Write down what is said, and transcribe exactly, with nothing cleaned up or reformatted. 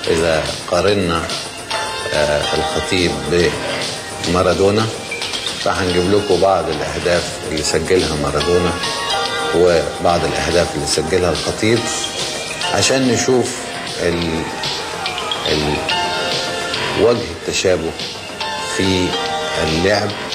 إذا قارنا الخطيب بمارادونا فهنجيب لكم بعض الأهداف اللي سجلها مارادونا وبعض الأهداف اللي سجلها الخطيب عشان نشوف ال... ال... وجه التشابه في اللعب